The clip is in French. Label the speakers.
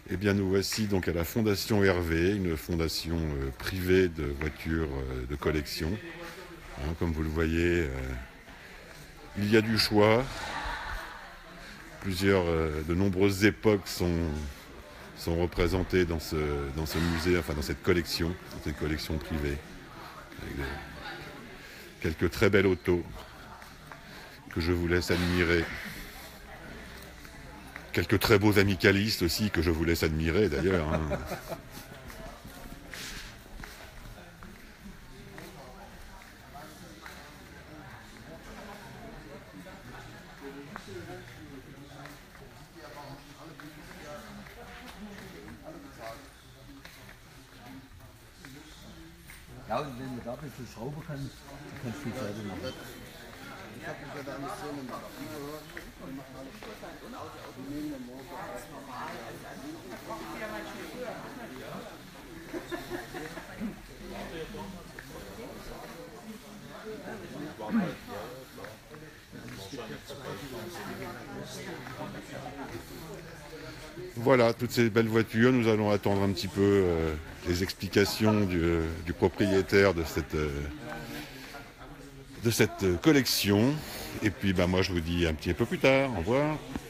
Speaker 1: Eh bien, nous voici donc à la Fondation Hervé, une fondation privée de voitures de collection. Hein, comme vous le voyez, il y a du choix. De nombreuses époques sont représentées dans ce musée, enfin dans cette collection privée, avec quelques très belles autos que je vous laisse admirer. Quelques très beaux amicalistes aussi que je vous laisse admirer d'ailleurs. Hein.
Speaker 2: Ja, und wenn du da ein bisschen schrauben kannst, dann kannst du viel selber machen. Ich habe mich ja da nicht so einen
Speaker 1: Voilà, toutes ces belles voitures. Nous allons attendre un petit peu les explications du propriétaire de cette collection. Et puis moi je vous dis un petit peu plus tard. Au revoir.